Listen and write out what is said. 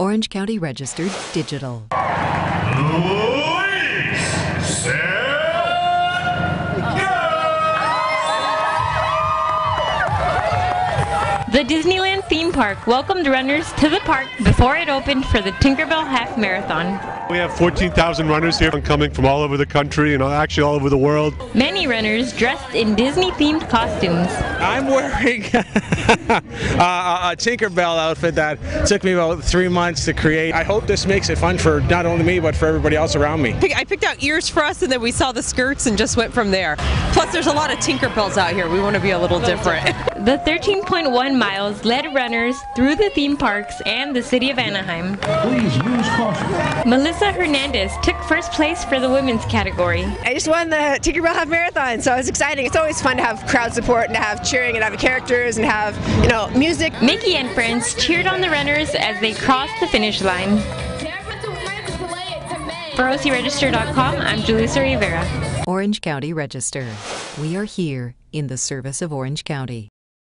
Orange County Registered Digital. The Disneyland theme park welcomed runners to the park before it opened for the Tinkerbell Half Marathon. We have 14,000 runners here coming from all over the country and actually all over the world. Many runners dressed in Disney-themed costumes. I'm wearing a Tinkerbell outfit that took me about 3 months to create. I hope this makes it fun for not only me, but for everybody else around me. I picked out ears for us, and then we saw the skirts and just went from there. Plus, there's a lot of Tinkerbells out here. We want to be a little different. The 13.1 miles led runners through the theme parks and the city of Anaheim. Please use caution. Melissa Hernandez took first place for the women's category. I just won the Tinkerbell Half Marathon, so it's exciting. It's always fun to have crowd support and to have cheering and have characters and have, music. Mickey and friends cheered on the runners as they crossed the finish line. For OCRegister.com, I'm Julissa Rivera. Orange County Register. We are here in the service of Orange County.